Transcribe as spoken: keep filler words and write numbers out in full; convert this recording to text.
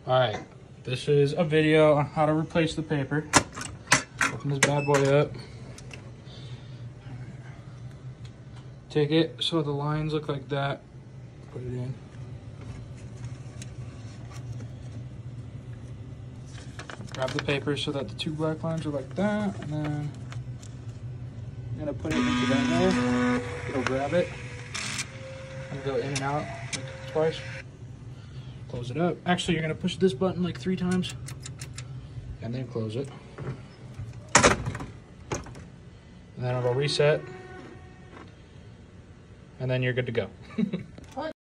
All right, this is a video on how to replace the paper. Open this bad boy up. Take it so the lines look like that. Put it in. Grab the paper so that the two black lines are like that, and then I'm gonna put it into that there. It'll grab it and go in and out like twice. Close it up. Actually, you're gonna push this button like three times and then close it. And then it'll reset. And then you're good to go.